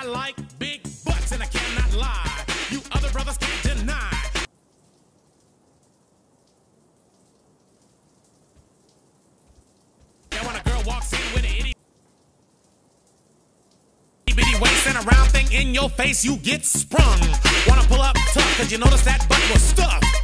like big butts and I cannot lie. You other brothers can't deny. Now when a girl walks in with an itty bitty waist and a round thing in your face, you get sprung. Wanna pull up tough cause you notice that butt was stuffed.